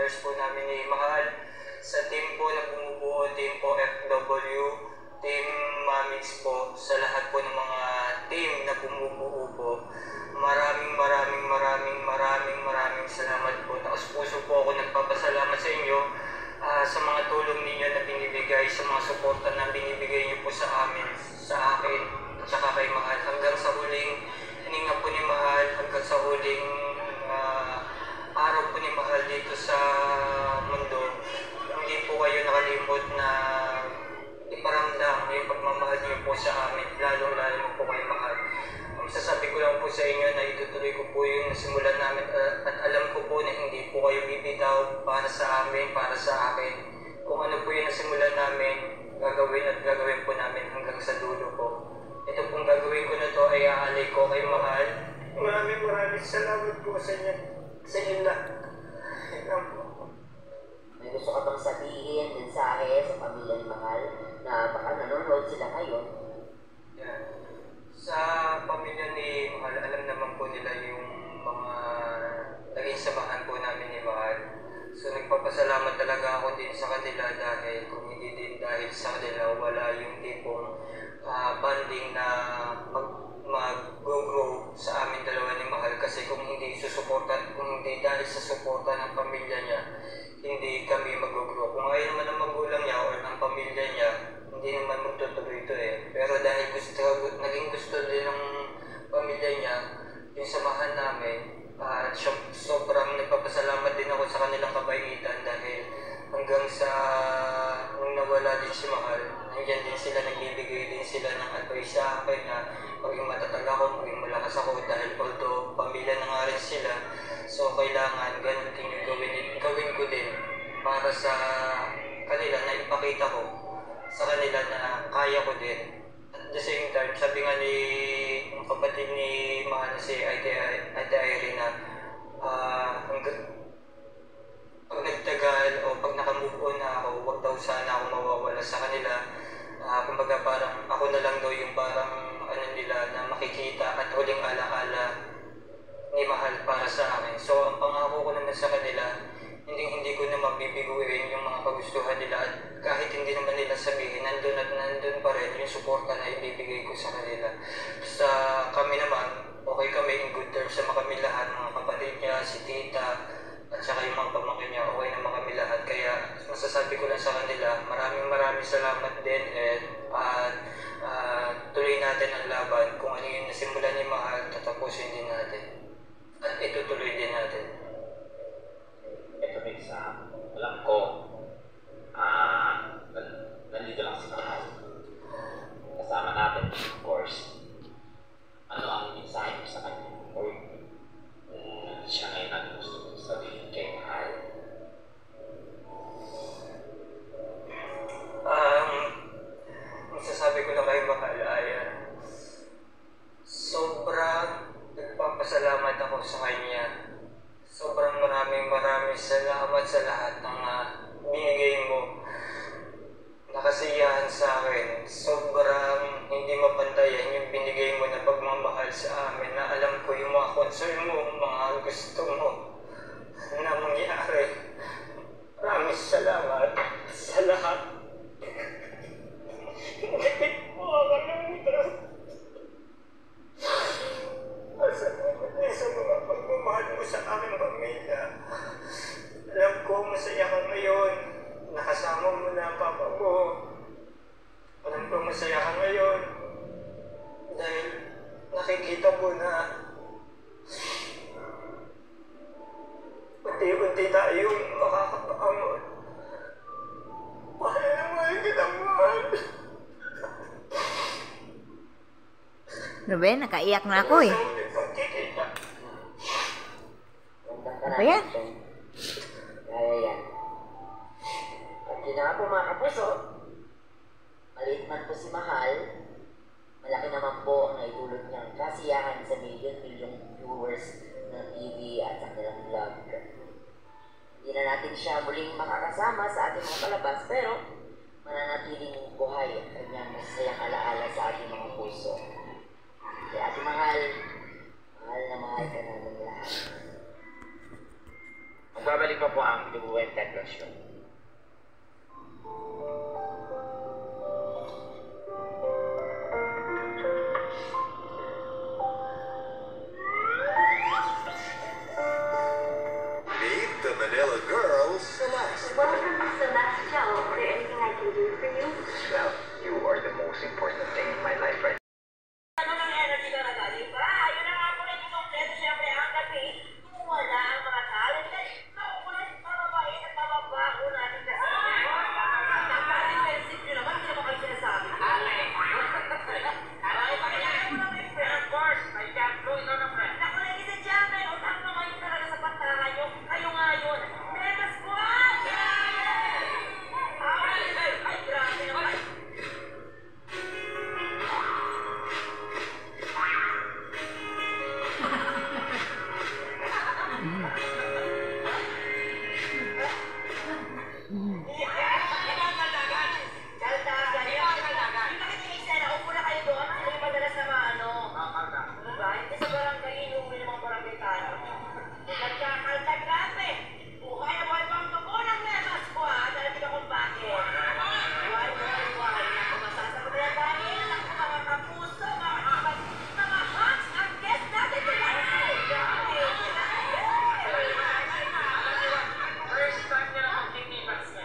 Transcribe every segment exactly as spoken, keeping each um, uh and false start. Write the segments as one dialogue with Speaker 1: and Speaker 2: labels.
Speaker 1: supporters po namin ni Mahal, sa team po na bumubuo, team po F W, team Mamix po, sa lahat po ng mga team na bumubuo po. Maraming maraming maraming maraming maraming salamat po. Taos puso po ako nagpapasalamat sa inyo uh, sa mga tulong ninyo na binibigay, sa mga suporta na binibigay niyo po sa amin, sa akin, at saka kay Mahal. Hanggang sa huling hininga po ni Mahal, hanggang sa huling uh, araw po ni Mahal dito sa mundo, hindi po kayo nakalimot na iparamdam yung pagmamahal niyo po sa amin, lalo-lalo po kay Mahal. Sasabi ko lang po sa inyo na itutuloy ko po yung nasimulan namin uh, at alam ko po na hindi po kayo bibitaw para sa amin, para sa akin. Kung ano po yung nasimulan namin, gagawin at gagawin po namin hanggang sa dulo po. Ito pong gagawin ko na to ay aalay ko kay Mahal. Maraming maraming salamat po sa inyo, sa inyo lahat.
Speaker 2: May gusto ka bang sabihin, mensahe sa pamilya ni Mahal na baka nanonood sila ngayon?
Speaker 1: Yeah. Sa pamilya ni Mahal, alam naman po nila yung mga naging samahan po namin ni Mahal. So nagpapasalamat talaga ako din sa kanila dahil kung hindi din dahil sa kanila, wala yung tipong uh, banding na mag mag-grow sa amin dalawa ni Mahal. Kasi kung hindi susuporta, kung hindi dahil sa suporta ng pamilya niya, hindi kami mag-grow. Kung ayaw naman ng magulang niya o ng pamilya niya, hindi naman magtutuloy ito eh. Pero dahil gusto, naging gusto din ng pamilya niya, yung samahan namin, at uh, sobrang nagpapasalamat din ako sa kanilang kabaitan dahil hanggang sa nung nawala din si Mahal, nandiyan din sila, nagbibigay din sila ng advice sa akin na maging matatag ako, maging malakas ako dahil although pamilya na nga rin sila, so kailangan ganun din yung gawin, gawin ko din para sa kanila na ipakita ko sa kanila na kaya ko din. At the same time, sabi nga ni ng kapatid ni Mahal si Ate, Ate Irene na uh, hanggang pag nagtagal o pag nakamove on na ako, huwag daw sana ako mawawala sa kanila. Uh, kumbaga parang ako na lang daw yung parang ano nila na makikita at huling alaala ni Mahal para sa akin. So ang pangako ko naman sa kanila, hindi hindi ko na mabibiguin yung mga kagustuhan nila at kahit hindi naman nila sabihin, nandun at nandun pa rin yung suporta na ibibigay ko sa kanila. Basta kami naman, okay kami in good terms sa mga kami lahat, mga kapatid niya, si tita, at saka yung mga pamangkin niya, okay naman kami lahat. Kaya masasabi ko lang sa kanila, maraming maraming salamat din at uh, uh, tuloy natin ang laban. Kung ano yung nasimulan ni Mahal, tatapusin din natin. At itutuloy din natin.
Speaker 2: Ito may isa, alam ko, ah, uh, nandito lang si Mahal. Kasama natin, of course. Ano ang mensahe mo sa kanya? Or um, siya ngayon ang gusto mo sabihin kay Mahal?
Speaker 1: Um, masasabi ko lang kay Mahal ay uh, sobrang nagpapasalamat ako sa kanya. Sobrang maraming maraming salamat sa lahat ng uh, binigay mo. Nakasiyahan sa akin. Sobrang hindi mapantayan yung binigay mo na pagmamahal sa amin na alam ko yung mga concern mo, mga gusto mo na mangyari. Maraming salamat sa lahat. Hindi mo makakalimutan. Salamat din sa mga pagmamahal mo sa aking pamilya. Alam ko masaya ka ngayon. Nakasama mo na ang papa mo. Alam ko masaya ka ngayon. Dahil nakikita mo na unti-unti tayong makakapakamot. Mahal na mahal kita, Mahal.
Speaker 3: Ruben, nakaiyak na ako eh. Apa yan?
Speaker 2: Kaya yan. At yun na po mga kapuso, maliit man po si Mahal, malaki naman po ang naitulot niyang kasiyahan sa million-million viewers ng T V at sa kanilang vlog. Hindi na natin siya muling makakasama sa ating mga palabas, pero mananatiling buhay ang kanyang masasayang alaala sa ating mga puso. Kaya Ate Mahal, mahal na mahal ka namin lahat. Magbabalik pa po ang Dubuhay
Speaker 4: relasyon.
Speaker 5: Meet the Manila Girls, Celeste.
Speaker 6: Welcome to Celeste Show. Is there anything I can do for you?
Speaker 4: Well, you are the most important thing in my life right
Speaker 7: Ano ng energy talaga, di ba? Ayun na nga po rin yung kompleto, syempre ang gabi. Kung wala ang mga talent, ay makukulit, mababait at mababago natin kasi. Napaka-defensive nyo naman, hindi naman kayo sinasabi. Alay! Alay, pakilala mo na may friend. Of course, I can't go, ikaw na friend. Naku, ladies and gentlemen, utang na ngayon talaga sa pantahan nyo. Kayo nga yun. Mega Squad! Ay, ay, ay, grabe naman. Kaldagan! Kaldagan! Yung nakita yung eksena, upo na kayo doon. Sila yung madalas na maano. Diba? Hindi sa barangay, inuwi ng mga barangay tayo. Nagkakaldag grabe! Buhay na buhay pang tuko ng Mega Squad. Alam niyo kung bakit? Buhay, buhay, buhay. Naku, masasagot na dahil. Naku, mga kapuso, mga kapag, mga hats, ang guest natin today. Grabe!
Speaker 4: First time niya na magtitibas niya.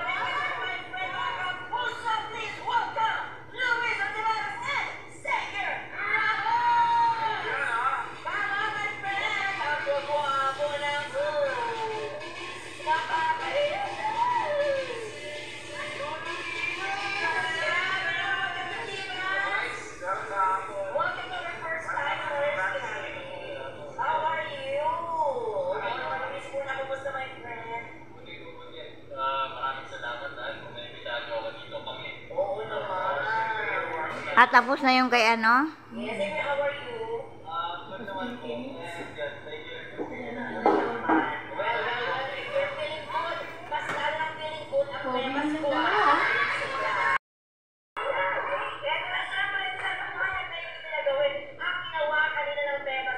Speaker 7: How are you? Miss mo na, kumusta my friend?
Speaker 4: Maraming salamat dahil kung may bitago ako dito kami.
Speaker 7: Oo naman.
Speaker 3: At tapos na yung kay ano?
Speaker 7: Yes, Amy, how are you?
Speaker 4: Ah, good naman po. And yan, thank you.
Speaker 7: Well, well, well, if you're feeling good, mas lalo ng feeling good ang Mega Squad. Ito na syempre, sa pamayan na yung sila gawin. Ang ginawa kanina ng Mega